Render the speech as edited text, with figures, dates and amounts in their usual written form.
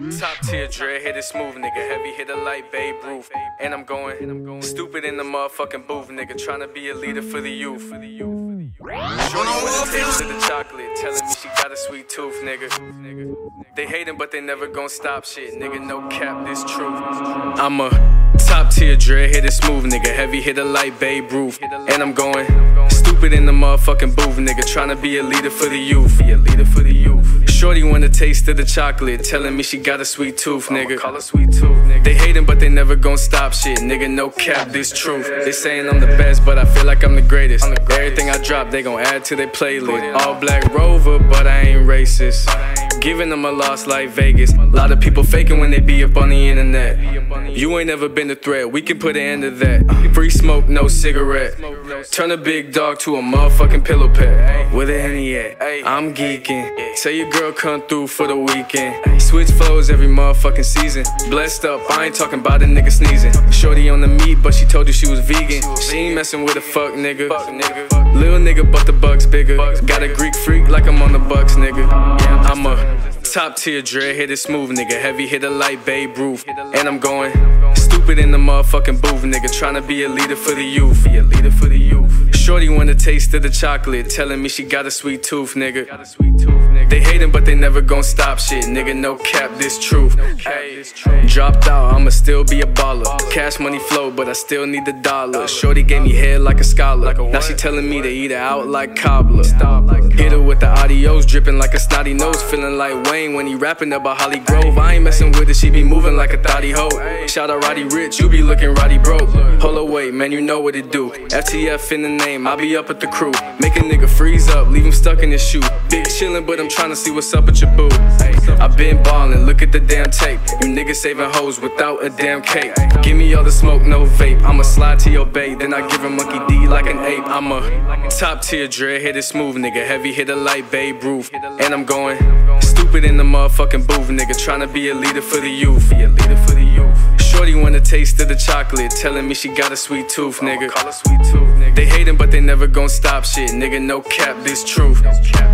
Top tier dread, hit it smooth, nigga. Heavy hitter like Babe Ruth. And I'm going stupid in the motherfucking booth, nigga. Tryna be a leader for the youth. Shorty with a taste of the chocolate, telling me she got a sweet tooth, nigga. They hating, but they never gon' stop shit, nigga. No cap, this truth. I'm a top tier dread, hit it smooth, nigga. Heavy hitter like Babe Ruth. And I'm going stupid in the motherfucking booth, nigga. Tryna be a leader for the youth. Be a leader for the youth. Shorty want a taste of the chocolate, telling me she got a sweet tooth, nigga. Call her sweet tooth, nigga. They hating, but they never gon' stop shit, nigga. No cap, this truth. They saying I'm the best, but I feel like I'm the greatest. Everything I drop, they gon' add to their playlist. All black Rover, but I ain't racist. Giving them a loss like Vegas. A lot of people faking when they be up on the internet. You ain't never been a threat, we can put an end to that. Free smoke, no cigarette. Turn a big dog to a motherfucking pillow pet. Where the Henny at? I'm geeking. Tell your girl come through for the weekend. Switch flows every motherfucking season. Blessed up, I ain't talking about a nigga sneezing. Shorty on the meat, but she told you she was vegan. She ain't messing with a fuck nigga. Little nigga, but the Bucks bigger. Got a Greek freak like I'm on the Bucks, nigga. I'm a top tier dread, hit it smooth, nigga. Heavy hitter like Babe Ruth. And I'm going stupid in the motherfucking booth, nigga. Tryna be a leader for the youth. Be a leader for the youth. Shorty want a taste of the chocolate, telling me she got a sweet tooth, nigga. They hating, but they never gon' stop shit, nigga. No cap, this truth. Dropped out, I'ma still be a baller. Cash money flow, but I still need the dollar. Shorty gave me head like a scholar. Now she telling me to eat her out like cobbler. Hit her with the adios, dripping like a snotty nose. Feeling like Wayne when he rapping about Holly Grove. I ain't messing with it, she be moving like a thotty hoe. Shout out Roddy Rich, you be looking Roddy broke. Hold away, man, you know what it do. FTF in the name, I be up with the crew. Make a nigga freeze up, leave him stuck in his shoe. Big chillin', but I'm tryna see what's up with your boo. I been ballin', look at the damn tape. You niggas saving hoes without a damn cape. Give me all the smoke, no vape. I'ma slide to your bay, then I give her monkey D like an ape. I'm a top tier dread, hit it smooth, nigga. Heavy hitter like Babe Ruth. And I'm going stupid in the motherfucking booth, nigga. Tryna be a leader for the youth. Be a leader for the youth. Shorty want a taste of the chocolate, telling me she got a sweet tooth, nigga. Call her sweet tooth, nigga. They hating, but they never gon' stop shit, nigga. No cap, this truth.